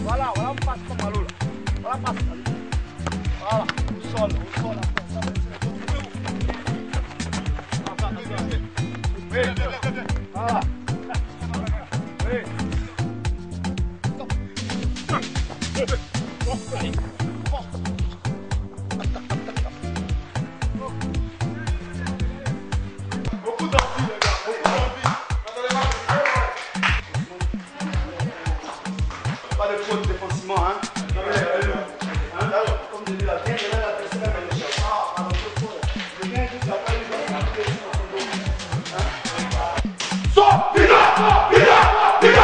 Voilà, on passe comme ballon là. Voilà, passe. Voilà, au sol. Voilà. Beaucoup d'envie, les gars, beaucoup d'envie. Pas de faute défensivement, hein. Comme je dis, la bien de la personne à la chance. Ah, alors que quoi? Le bien que tu n'as pas eu dans la tête sur ton dos. Sors, viga.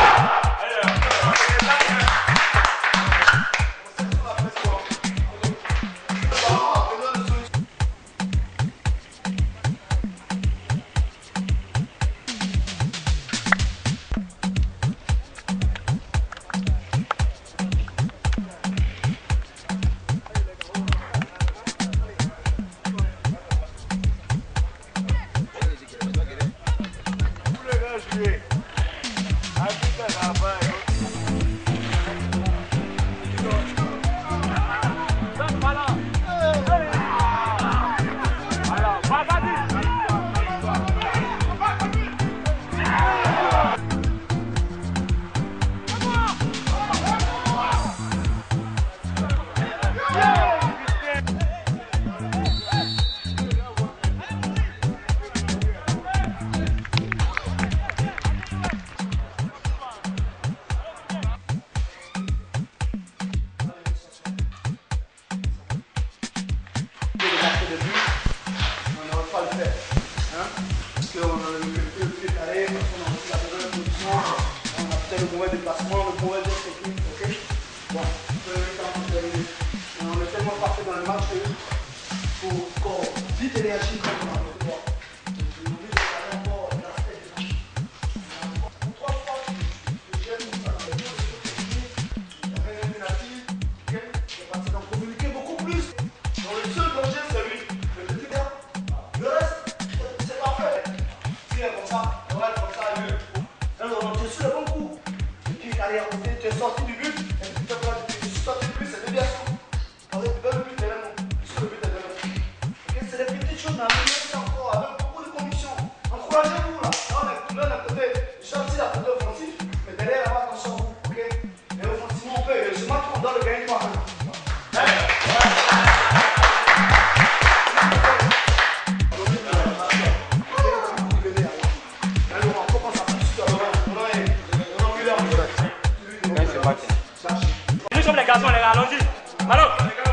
Le mauvais déplacement, le mauvais geste technique, ok? Bon, on est tellement parfait dans le match pour vite réagir quand on a le droit. J'ai envie de parler encore de l'aspect du match. Trois fois, je gère tout ça dans les deux techniques, il n'y a rien d'interactif, ok? Je vais d'en communiquer beaucoup plus. Donc le seul danger, c'est lui, le petit gars. Le reste, c'est parfait. Si elle est comme ça, on va être comme ça, lui. Alors, je suis le bon coup. Derrière côté, tu es sorti du but, et puis tu es sorti du but, c'est bien sûr. Avec le but, sur le but de l'homme. C'est des petites choses, mais améliorez encore avec beaucoup de conviction. Encouragez-vous là. On est à côté, je suis sorti la côté offensif, mais derrière, là, attention, ok? Et offensivement, on peut, je marque qu'on doit le gagner par un. Nous sommes les garçons, les gars, allons-y. Allons.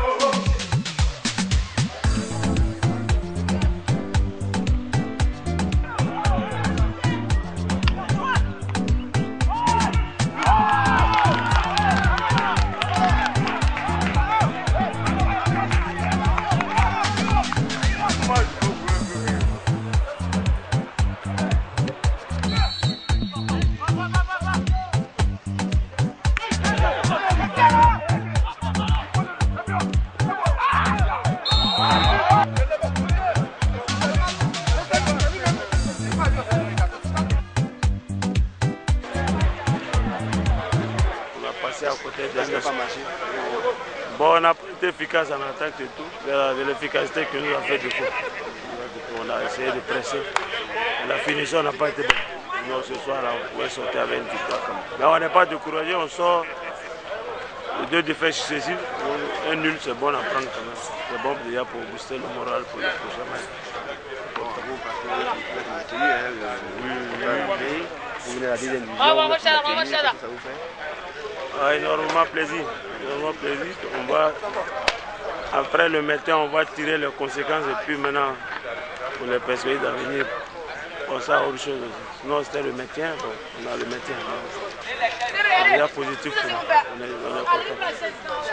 À côté de bon, on a été efficace en attaque et tout, de l'efficacité que nous a fait du coup. On a essayé de presser. La finition n'a pas été bonne. Nous, ce soir, là, on pouvait sortir avec une victoire. Mais on n'est pas découragé, on sort les deux défaites successives. Un nul, c'est bon à prendre quand même. C'est bon déjà pour booster le moral pour le prochain match. Vous venez à la deuxième division. Ah, énormément plaisir. On va, après le matin, on va tirer les conséquences et puis maintenant, pour les perspectives d'avenir, on sait autre chose aussi. Sinon, c'était le maintien, bon, on a le maintien. C'est déjà positif pour nous. On est content.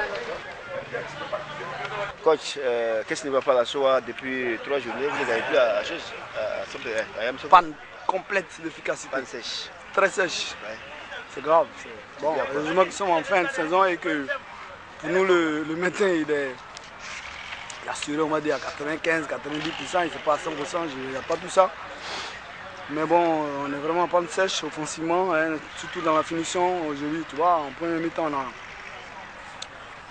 Coach, qu'est-ce qui ne va pas la soie depuis 3 journées? Vous n'avez plus à chose. Panne complète d'efficacité. Panne sèche. Très sèche. Ouais. C'est grave. Bon, heureusement qu'ils sont en fin de saison et que pour nous, le maintien, il est assuré, on va dire, à 95, 90%. Il ne fait pas à 100%, il n'y a pas tout ça. Mais bon, on est vraiment en panne sèche offensivement, hein, surtout dans la finition. Aujourd'hui, tu vois, en premier mi-temps,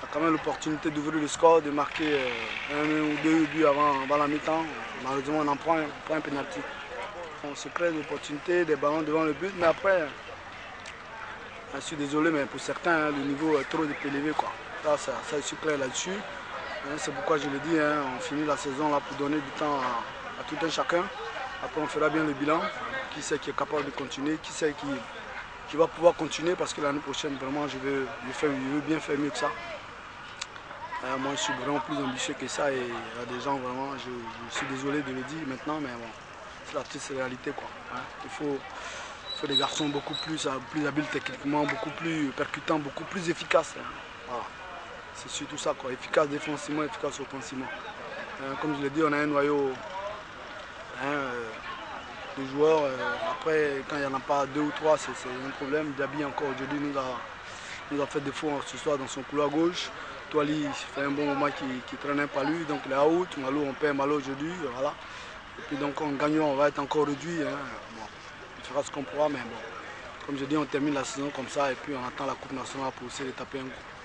a quand même l'opportunité d'ouvrir le score, de marquer un ou deux buts avant la mi-temps. Malheureusement, on en prend un penalty. On se crée des opportunités, des ballons devant le but, mais après, je suis désolé, mais pour certains, le niveau est trop élevé. Ça, je suis clair là-dessus. C'est pourquoi je le dis, on finit la saison là pour donner du temps à tout un chacun. Après, on fera bien le bilan. Qui c'est qui est capable de continuer, qui c'est qui va pouvoir continuer, parce que l'année prochaine, vraiment, je veux bien faire mieux que ça. Moi, je suis vraiment plus ambitieux que ça, et il y a des gens, vraiment, je suis désolé de le dire maintenant, mais bon, c'est la triste réalité. Il faut des garçons beaucoup plus habiles techniquement, beaucoup plus percutants, beaucoup plus efficaces. Voilà. C'est surtout ça, efficace défensivement, efficace offensivement. Comme je l'ai dit, on a un noyau de joueurs. Après, quand il n'y en a pas deux ou trois, c'est un problème. Diaby encore aujourd'hui nous a fait défaut ce soir dans son couloir gauche. Toali fait un bon moment qui traîne un pas lui, donc il est out. Malo, on perd Malo aujourd'hui, voilà. Et puis donc en gagnant, on va être encore réduit. Bon, on fera ce qu'on pourra, mais bon, comme je dis, on termine la saison comme ça et puis on attend la Coupe nationale pour essayer de taper un coup.